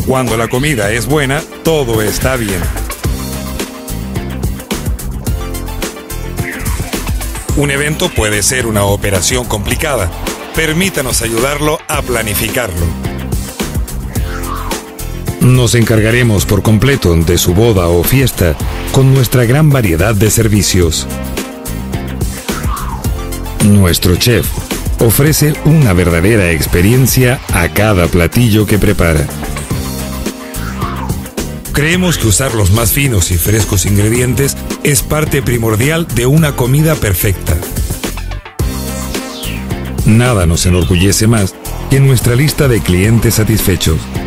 Cuando la comida es buena, todo está bien. Un evento puede ser una operación complicada. Permítanos ayudarlo a planificarlo. Nos encargaremos por completo de su boda o fiesta con nuestra gran variedad de servicios. Nuestro chef ofrece una verdadera experiencia a cada platillo que prepara. Creemos que usar los más finos y frescos ingredientes es parte primordial de una comida perfecta. Nada nos enorgullece más que nuestra lista de clientes satisfechos.